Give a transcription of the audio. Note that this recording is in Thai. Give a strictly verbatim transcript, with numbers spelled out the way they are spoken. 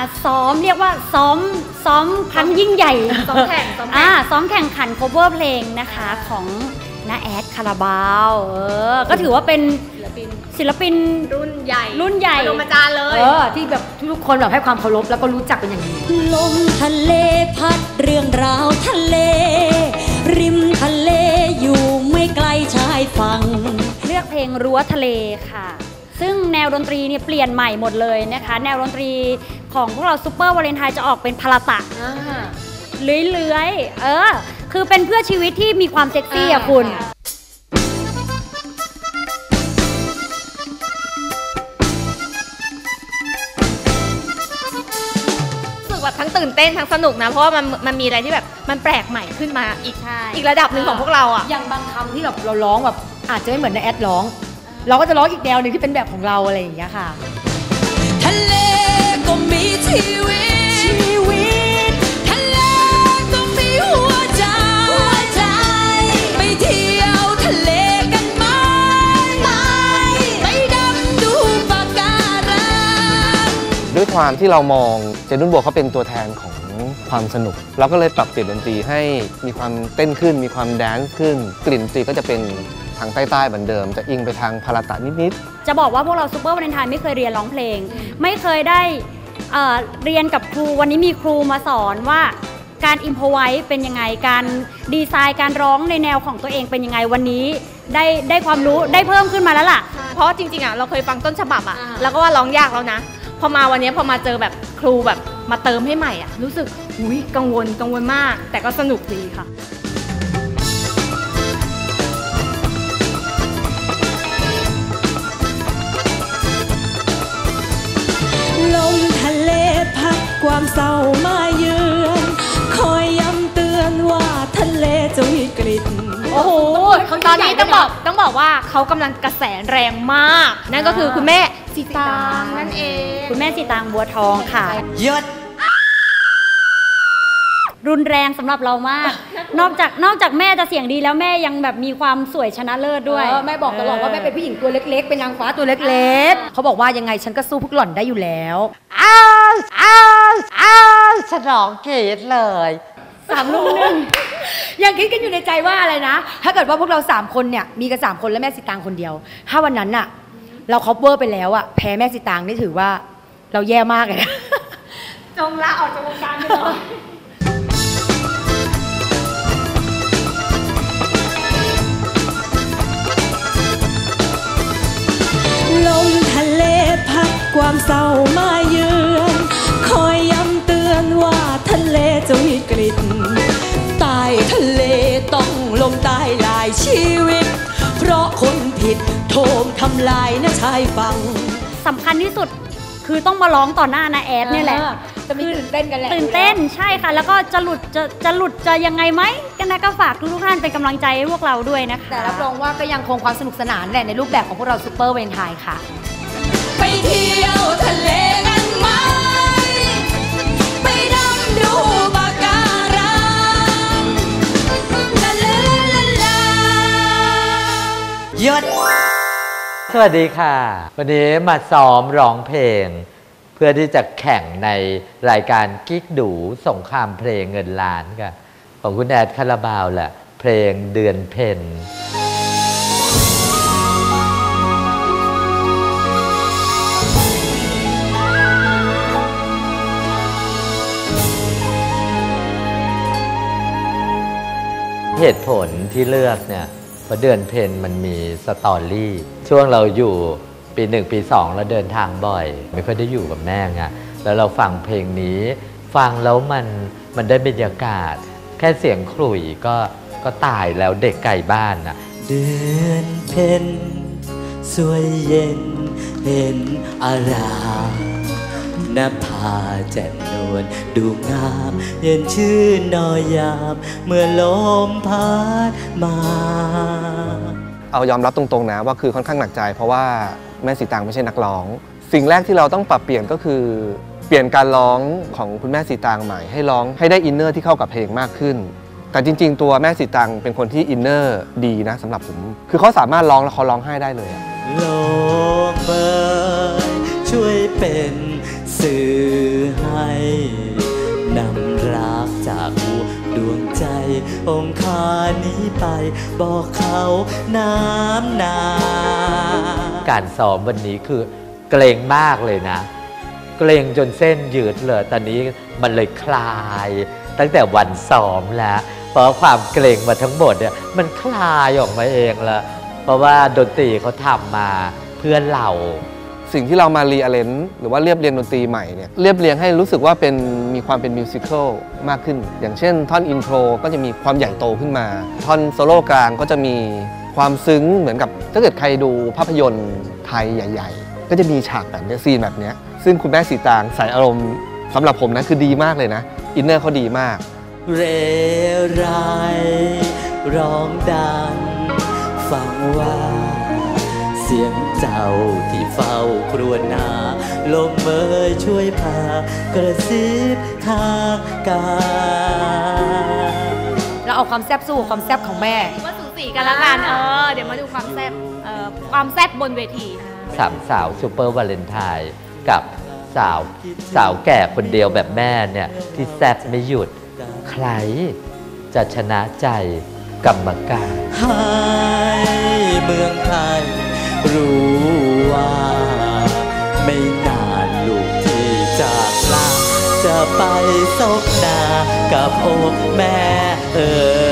ซ้อมเรียกว่าซ้อมซ้อมครั้งยิ่งใหญ่ซ้อมแข่งซ้อมแข่งซ้อมแข่งขัน cover เพลงนะคะของน้าแอดคาราบาวเออก็ถือว่าเป็นศิลปินศิลปินรุ่นใหญ่รุ่นใหญ่ปรมาจารย์เลยเออที่แบบทุกคนแบบให้ความเคารพแล้วก็รู้จักเป็นอย่างดีลมทะเลพัดเรื่องราวทะเลริมทะเลอยู่ไม่ไกลชายฝั่งเลือกเพลงรั้วทะเลค่ะซึ่งแนวดนตรีเนี่ยเปลี่ยนใหม่หมดเลยนะคะแนวดนตรีของพวกเราซูเปอร์วาเลนไทน์จะออกเป็นพลาตะเลื้อยๆเออคือเป็นเพื่อชีวิตที่มีความเซ็กซี่อ่ะคุณแบบทั้งตื่นเต้นทั้งสนุกนะเพราะว่ามันมันมีอะไรที่แบบมันแปลกใหม่ขึ้นมาอีกอีกระดับหนึ่งของพวกเราอ่ะอย่างบางคำที่แบบเราร้องแบบอาจจะไม่เหมือนในแอดร้องเราก็จะร้องอีกแนวหนึ่งที่เป็นแบบของเราอะไรอย่างเงี้ยค่ะทะเลก็มีชีวิตชีวิตทะเลก็มีหัวใจหัวใจไปเที่ยวทะเลกันไหมไหมไปดำดูปะการังด้วยความที่เรามองเจนุ่นบัวเขาเป็นตัวแทนของความสนุกเราก็เลยปรับเปลี่ยนดนตรีให้มีความเต้นขึ้นมีความแดนซ์ขึ้นกลิ่นดนตรีก็จะเป็นทางใต้ๆเหมือนเดิมจะอิงไปทางพาราตะนิดๆจะบอกว่าพวกเราซูเปอร์วาเลนไทน์ไม่เคยเรียนร้องเพลงไม่เคยได้เอ่อเรียนกับครูวันนี้มีครูมาสอนว่าการอิมพอไวส์เป็นยังไงการดีไซน์การร้องในแนวของตัวเองเป็นยังไงวันนี้ได้ได้ความรู้ได้เพิ่มขึ้นมาแล้วล่ะเพราะจริงๆอ่ะเราเคยฟังต้นฉบับอ่ะแล้วก็ว่าร้องยากแล้วนะพอมาวันนี้พอมาเจอแบบครูแบบมาเติมให้ใหม่อ่ะรู้สึกอุ้ยกังวลกังวลมากแต่ก็สนุกดีค่ะลมทะเลพัดความเศร้ามาเยือนคอยย้ำเตือนว่าทะเลจะวิกฤตโอ้โหตอนนี้ต้องบอกต้องบอกว่าเขากำลังกระแสแรงมากนั่นก็คือคุณแม่สีตางนั่นเองคุณแม่สีตางบัวทองค่ะยศรุนแรงสำหรับเรามากนอกจากนอกจากแม่จะเสียงดีแล้วแม่ยังแบบมีความสวยชนะเลิศด้วยแม่บอกตลอดว่าแม่เป็นผู้หญิงตัวเล็กๆเป็นนางฟ้าตัวเล็กๆเขาบอกว่ายังไงฉันก็สู้พวกหล่อนได้อยู่แล้วอ้าวอ้าวอ้าวฉลองเกตเลยสามลูกนึงยังคิดกันอยู่ในใจว่าอะไรนะถ้าเกิดว่าพวกเราสามคนเนี่ยมีกันสามคนแล้วแม่สิตางคนเดียวถ้าวันนั้นน่ะเราคัฟเวอร์ไปแล้วอะแพ้แม่สิตางนี่ถือว่าเราแย่มากเลยนะจงลาออกจากวงการไปเลยลมทะเลพัดความเศร้ามาเยือนคอยย้ำเตือนว่าทะเลจะวิกฤตใต้ทะเลต้องลงตายหลายชีวิตเพราะคนผิดโถมทำลายนะชายฝั่งสำคัญที่สุดคือต้องมาร้องต่อหน้านาแอดเนี่ยแหละจะมีตื่นเต้นกันแหละตื่นเต้นใช่ค่ะแล้วก็จะหลุดจะจะหลุดจะยังไงไหมกันนะก็ฝากทุกท่านเป็นกำลังใจให้พวกเราด้วยนะคะแต่รับรองว่าก็ยังคงความสนุกสนานแหละในรูปแบบของพวกเราซูเปอร์วาเลนไทน์ค่ะไปเที่ยวทะเลกันไหมไปดำดูปะการังลาลาลาลายศสวัสดีค่ะวันนี้มาซ้อมร้องเพลงเพื่อที่จะแข่งในรายการกิ๊กดูสงครามเพลงเงินล้านค่ะของคุณแอดคาราบาวแหละเพลงเดือนเพ็ญเหตุผลที่เลือกเนี่ยเพราะเดือนเพ็ญมันมีสตอรี่ช่วงเราอยู่ปีหนึ่งปีสองเราเดินทางบ่อยไม่ค่อยได้อยู่กับแม่ไงแล้วเราฟังเพลงนี้ฟังแล้วมันมันได้บรรยากาศแค่เสียงขลุ่ยก็ก็ตายแล้วเด็กไก่บ้านน่ะเดือนเพ็ญสวยเย็นเป็นอารามนภาแจ่มนวลดูงามเย็นชื่นนอยามเมื่อลมพัดมาเอายอมรับตรงๆนะว่าคือค่อนข้างหนักใจเพราะว่าแม่สีตางไม่ใช่นักร้องสิ่งแรกที่เราต้องปรับเปลี่ยนก็คือเปลี่ยนการร้องของคุณแม่สีตางใหม่ให้ร้องให้ได้อินเนอร์ที่เข้ากับเพลงมากขึ้นแต่จริงๆตัวแม่สีตางเป็นคนที่อินเนอร์ดีนะสำหรับผมคือเขาสามารถร้องแล้วเขาร้องไห้ได้เลยลมเอ่ยช่วยเป็นสื่อให้นำรักจากหัวดวงใจองคานี้ไปบอกเขาน้ำนาการซ้อมวันนี้คือเกรงมากเลยนะเกรงจนเส้นยืดเลยตอนนี้มันเลยคลายตั้งแต่วันซ้อมแล้วเพราะความเกรงมาทั้งหมดเนี่ยมันคลายออกมาเองละเพราะว่าดนตรีเขาทำมาเพื่อเราสิ่งที่เรามารีอาเลนซ์หรือว่าเรียบเรียงดนตรีใหม่เนี่ยเรียบเรียงให้รู้สึกว่าเป็นมีความเป็นมิวสิควลมากขึ้นอย่างเช่นท่อนอินโทรก็จะมีความใหญ่โตขึ้นมาท่อนโซโล่กลางก็จะมีความซึ้งเหมือนกับถ้าเกิดใครดูภาพยนตร์ไทยใหญ่ๆก็จะมีฉากแบบนี้ซีนแบบนี้ซึ่งคุณแม่สีตางใส่อารมณ์สำหรับผมนะคือดีมากเลยนะอินเนอร์เขาดีมากเรไรร้องดังฟังว่าเสียงเจ้าที่เฝ้าครวญนาลมเมยช่วยพากระซิบทางกายเราเอาความแซ่บสู้ความแซ่บของแม่ว่าสูสีกันแล้วกันเออเดี๋ยวมาดูความแซ่บเอ่อความแซ่บบนเวทีสามสาวซูเปอร์วาเลนไทน์กับสาวสาวแก่คนเดียวแบบแม่เนี่ยที่แซ่บไม่หยุดใครจะชนะใจกรรมการให้เมืองไทยรู้ว่าไม่นานลูกที่จากลาจะไปซบหน้ากับอกแม่เอ๋ย